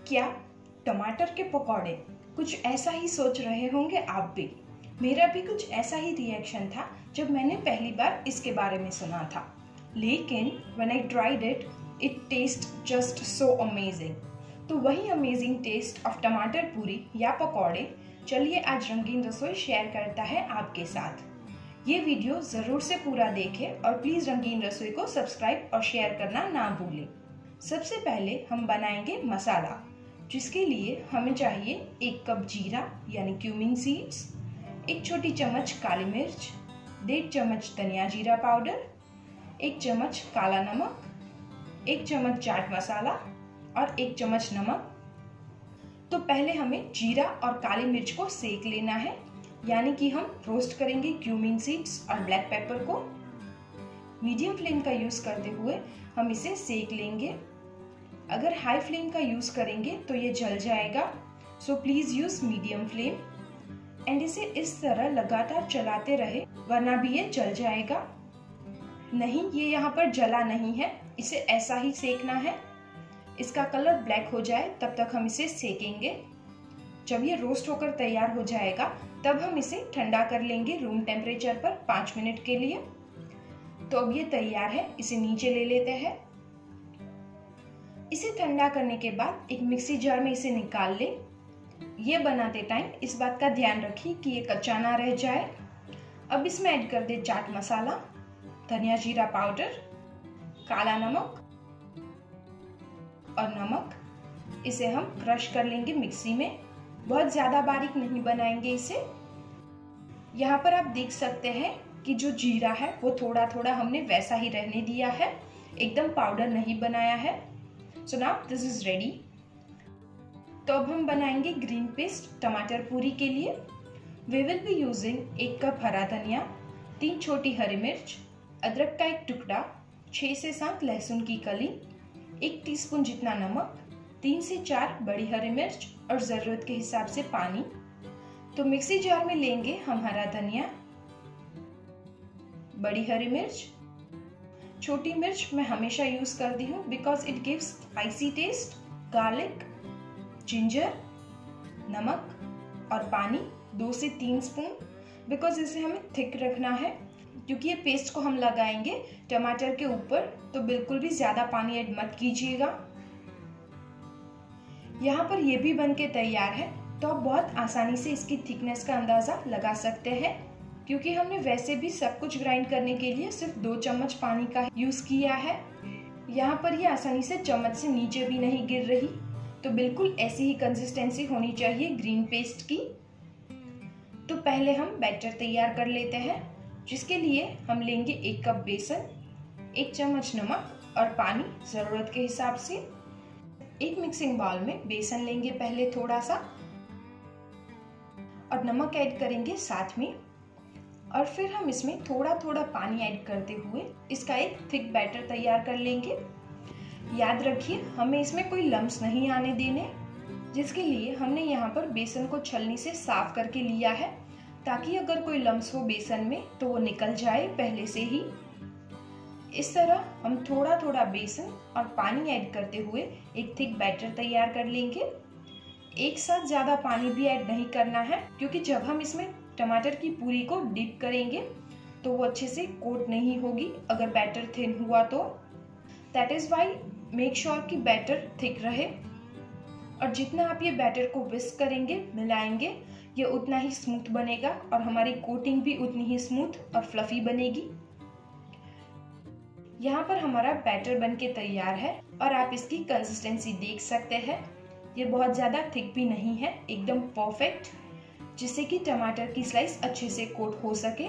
क्या टमाटर के पकौड़े? कुछ ऐसा ही सोच रहे होंगे आप भी। मेरा भी कुछ ऐसा ही रिएक्शन था जब मैंने पहली बार इसके बारे में सुना था, लेकिन when I tried it, it tastes just so amazing। तो वही अमेजिंग टेस्ट ऑफ टमाटर पूरी या पकौड़े चलिए आज रंगीन रसोई शेयर करता है आपके साथ। ये वीडियो ज़रूर से पूरा देखें और प्लीज़ रंगीन रसोई को सब्सक्राइब और शेयर करना ना भूलें। सबसे पहले हम बनाएंगे मसाला, जिसके लिए हमें चाहिए 1 कप जीरा यानी क्यूमिन सीड्स, 1 छोटी चम्मच काली मिर्च, 1.5 चम्मच धनिया जीरा पाउडर, 1 चम्मच काला नमक, 1 चम्मच चाट मसाला और 1 चम्मच नमक। तो पहले हमें जीरा और काली मिर्च को सेक लेना है, यानी कि हम रोस्ट करेंगे क्यूमिन सीड्स और ब्लैक पेपर को। मीडियम फ्लेम का यूज़ करते हुए हम इसे सेक लेंगे। अगर हाई फ्लेम का यूज़ करेंगे तो ये जल जाएगा, so please use medium flame and इसे इस तरह लगातार चलाते रहे, वरना भी ये जल जाएगा। नहीं, ये यहाँ पर जला नहीं है, इसे ऐसा ही सेकना है। इसका कलर ब्लैक हो जाए तब तक हम इसे सेकेंगे। जब ये रोस्ट होकर तैयार हो जाएगा तब हम इसे ठंडा कर लेंगे रूम टेम्परेचर पर 5 मिनट के लिए। तो अब ये तैयार है, इसे नीचे ले लेते हैं। इसे ठंडा करने के बाद एक मिक्सी जार में इसे निकाल लें। ये बनाते टाइम इस बात का ध्यान रखिए कि ये कच्चा ना रह जाए। अब इसमें ऐड कर दे चाट मसाला, धनिया जीरा पाउडर, काला नमक और नमक। इसे हम क्रश कर लेंगे मिक्सी में, बहुत ज़्यादा बारीक नहीं बनाएंगे इसे। यहाँ पर आप देख सकते हैं कि जो जीरा है वो थोड़ा थोड़ा हमने वैसा ही रहने दिया है, एकदम पाउडर नहीं बनाया है। So now this is ready. तो अब हम बनाएंगे ग्रीन पेस्ट टमाटर पूरी के लिए। We will be using 1 cup हरा धनिया, 3 छोटी हरी मिर्च, अदरक का 1 टुकड़ा, 6 से 7 लहसुन की कली, 1 टीस्पून जितना नमक, 3 से 4 बड़ी हरी मिर्च और ज़रूरत के हिसाब से पानी। तो मिक्सी जार में लेंगे हम हरा धनिया, बड़ी हरी मिर्च, छोटी मिर्च मैं हमेशा यूज़ करती हूँ because it gives spicy taste, garlic, ginger, नमक और पानी 2 से 3 स्पून, बिकॉज इसे हमें थिक रखना है क्योंकि ये पेस्ट को हम लगाएंगे टमाटर के ऊपर, तो बिल्कुल भी ज़्यादा पानी ऐड मत कीजिएगा। यहाँ पर ये भी बन के तैयार है, तो आप बहुत आसानी से इसकी थिकनेस का अंदाज़ा लगा सकते हैं क्योंकि हमने वैसे भी सब कुछ ग्राइंड करने के लिए सिर्फ 2 चम्मच पानी का यूज़ किया है। यहाँ पर ये आसानी से चम्मच से नीचे भी नहीं गिर रही, तो बिल्कुल ऐसी ही कंसिस्टेंसी होनी चाहिए ग्रीन पेस्ट की। तो पहले हम बैटर तैयार कर लेते हैं, जिसके लिए हम लेंगे 1 कप बेसन, 1 चम्मच नमक और पानी ज़रूरत के हिसाब से। एक मिक्सिंग बाउल में बेसन लेंगे पहले थोड़ा सा और नमक ऐड करेंगे साथ में, और फिर हम इसमें थोड़ा थोड़ा पानी ऐड करते हुए इसका एक थिक बैटर तैयार कर लेंगे। याद रखिए हमें इसमें कोई लम्स नहीं आने देने, जिसके लिए हमने यहाँ पर बेसन को छलनी से साफ करके लिया है, ताकि अगर कोई लम्स हो बेसन में तो वो निकल जाए पहले से ही। इस तरह हम थोड़ा थोड़ा बेसन और पानी ऐड करते हुए एक थिक बैटर तैयार कर लेंगे। एक साथ ज़्यादा पानी भी ऐड नहीं करना है क्योंकि जब हम इसमें टमाटर की पूरी को डिप करेंगे तो वो अच्छे से कोट नहीं होगी अगर बैटर थिन हुआ तो। That is why make sure कि बैटर थिक रहे, और जितना आप ये बैटर को विस्क करेंगे, मिलाएंगे, ये उतना ही स्मूथ बनेगा और हमारी कोटिंग भी उतनी ही स्मूथ और फ्लफी बनेगी। यहाँ पर हमारा बैटर बनके तैयार है और आप इसकी कंसिस्टेंसी देख सकते हैं। ये बहुत ज़्यादा थिक भी नहीं है, एकदम परफेक्ट, जिससे कि टमाटर की स्लाइस अच्छे से कोट हो सके।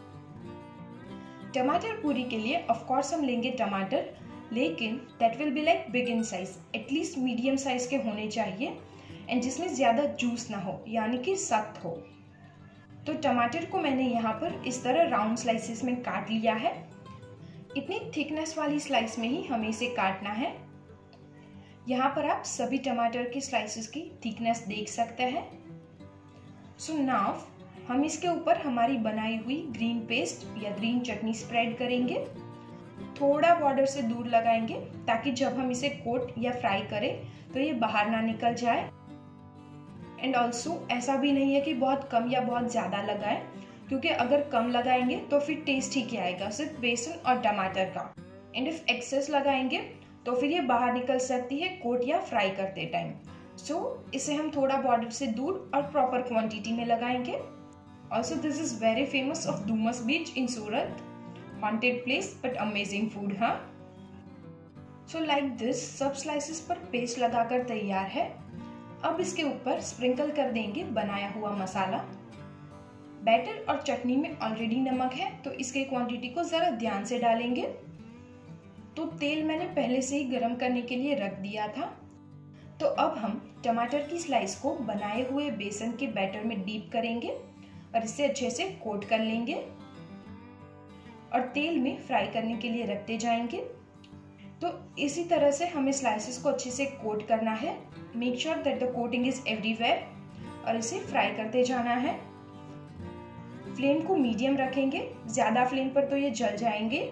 टमाटर पूरी के लिए ऑफ कोर्स हम लेंगे टमाटर, लेकिन that will be like big in size, at least medium size के होने चाहिए एंड जिसमें ज़्यादा जूस ना हो, यानी कि सख्त हो। तो टमाटर को मैंने यहाँ पर इस तरह राउंड स्लाइसेस में काट लिया है। इतनी थिकनेस वाली स्लाइस में ही हमें इसे काटना है। यहाँ पर आप सभी टमाटर की स्लाइसेस की थिकनेस देख सकते हैं। सो नाउ हम इसके ऊपर हमारी बनाई हुई ग्रीन पेस्ट या ग्रीन चटनी स्प्रेड करेंगे। थोड़ा बॉर्डर से दूर लगाएंगे ताकि जब हम इसे कोट या फ्राई करें तो ये बाहर ना निकल जाए। एंड ऑल्सो ऐसा भी नहीं है कि बहुत कम या बहुत ज़्यादा लगाएं, क्योंकि अगर कम लगाएंगे तो फिर टेस्ट ही क्या आएगा, सिर्फ बेसन और टमाटर का। एंड इफ एक्सेस लगाएंगे तो फिर ये बाहर निकल सकती है कोट या फ्राई करते टाइम। सो इसे हम थोड़ा बॉर्डर से दूर और प्रॉपर क्वांटिटी में लगाएंगे। Also this is very famous of Dumas beach in Surat, haunted place but amazing food. हाँ, सो लाइक दिस सब स्लाइसेस पर पेस्ट लगाकर तैयार है। अब इसके ऊपर स्प्रिंकल कर देंगे बनाया हुआ मसाला। बैटर और चटनी में ऑलरेडी नमक है तो इसके क्वांटिटी को जरा ध्यान से डालेंगे। तो तेल मैंने पहले से ही गर्म करने के लिए रख दिया था। तो अब हम टमाटर की स्लाइस को बनाए हुए बेसन के बैटर में डीप करेंगे और इसे अच्छे से कोट कर लेंगे और तेल में फ्राई करने के लिए रखते जाएंगे। तो इसी तरह से हमें स्लाइसेस को अच्छे से कोट करना है। Make sure that the coating is everywhere और इसे फ्राई करते जाना है। फ्लेम को मीडियम रखेंगे, ज्यादा फ्लेम पर तो ये जल जाएंगे।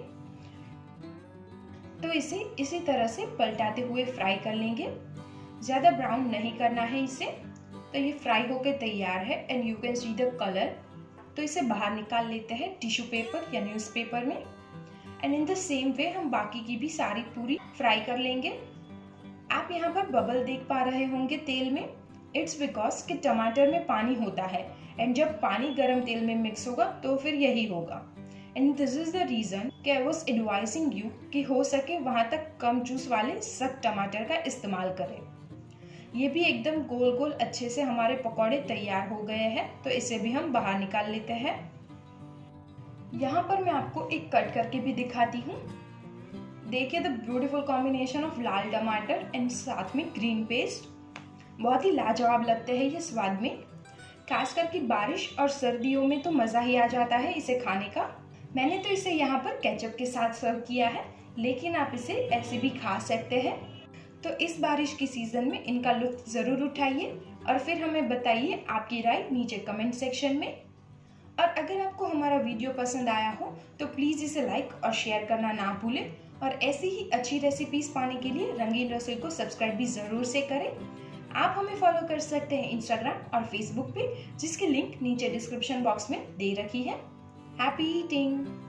तो इसे इसी तरह से पलटाते हुए फ्राई कर लेंगे। ज्यादा ब्राउन नहीं करना है इसे। तो ये फ्राई होकर तैयार है and you can see the colour. तो इसे बाहर निकाल लेते हैं टिश्यू पेपर या न्यूज़पेपर में। And in the same way हम बाकी की भी सारी पूरी फ्राई कर लेंगे। आप यहाँ पर बबल देख पा रहे होंगे तेल में। इट्स बिकॉज कि टमाटर में पानी होता है एंड जब पानी गर्म तेल में मिक्स होगा तो फिर यही होगा। And this is the reason कि आई वाज एडवाइजिंग यू कि हो सके वहां तक कम जूस वाले सख्त टमाटर का इस्तेमाल करें। ये भी एकदम गोल गोल अच्छे से हमारे पकौड़े तैयार हो गए हैं। तो इसे भी हम बाहर निकाल लेते हैं। यहाँ पर मैं आपको एक कट करके भी दिखाती हूँ। देखिए द ब्यूटीफुल कॉम्बिनेशन ऑफ लाल टमाटर एंड साथ में ग्रीन पेस्ट। बहुत ही लाजवाब लगते हैं ये स्वाद में। खास करके बारिश और सर्दियों में तो मज़ा ही आ जाता है इसे खाने का। मैंने तो इसे यहाँ पर केचप के साथ सर्व किया है, लेकिन आप इसे ऐसे भी खा सकते हैं। तो इस बारिश की सीज़न में इनका लुत्फ ज़रूर उठाइए और फिर हमें बताइए आपकी राय नीचे कमेंट सेक्शन में। और अगर आपको हमारा वीडियो पसंद आया हो तो प्लीज़ इसे लाइक और शेयर करना ना भूलें। और ऐसी ही अच्छी रेसिपीज़ पाने के लिए रंगीन रसोई को सब्सक्राइब भी ज़रूर से करें। आप हमें फॉलो कर सकते हैं इंस्टाग्राम और फेसबुक पे, जिसकी लिंक नीचे डिस्क्रिप्शन बॉक्स में दे रखी है। Happy eating.